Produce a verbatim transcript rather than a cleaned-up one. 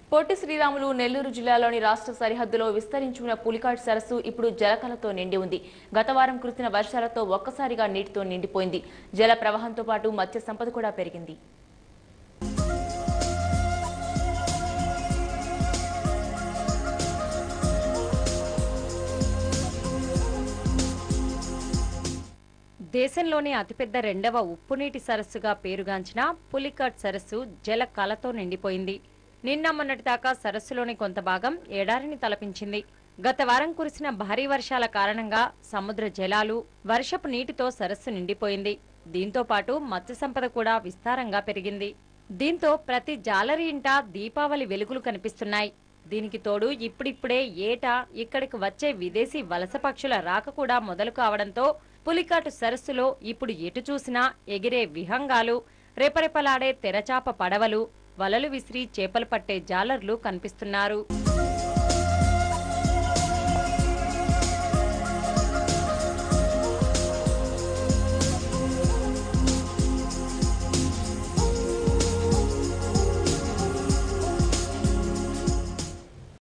పొట్టి శ్రీరాములు నెల్లూరు జిల్లాలోని రాష్ట్ర సరిహద్దులో విస్తరించి ఉన్న పులికాట్ సరస్సు ఇప్పుడు జలకళతో నిండి ఉంది. గత వారం కురిసిన వర్షాలతో ఒక్కసారిగా నీటితో నిండిపోయింది. జల ప్రవాహంతో పాటు మత్స్య సంపద కూడా పెరిగింది. దేశంలోని అతిపెద్ద రెండవ ఉప్పునీటి సరస్సుగా పేరుగాంచిన పులికాట్ సరస్సు జల కళతో నిండిపోయింది. నిన్న మొన్నటిదాకా సరస్సులోని కొంత భాగం ఎడారిని తలపించింది. గత వారం కురిసిన భారీ వర్షాల కారణంగా సముద్ర జలాలు, వర్షపు నీటితో సరస్సు నిండిపోయింది. దీంతో పాటు మత్స్య సంపద కూడా విస్తారంగా పెరిగింది. దీంతో ప్రతి జాలరి ఇంట దీపావళి వెలుగులు కనిపిస్తున్నాయి. దీనికి తోడు ఇప్పుడిప్పుడే ఏటా ఇక్కడికి వచ్చే విదేశీ వలస పక్షుల రాక కూడా మొదలు కావడంతో పులికాటు సరస్సులో ఇప్పుడు ఎటు చూసినా ఎగిరే విహంగాలు, రెపరెపలాడే తెరచాప పడవలు, వలలు విసిరి చేపలు పట్టే జాలర్లు కనిపిస్తున్నారు.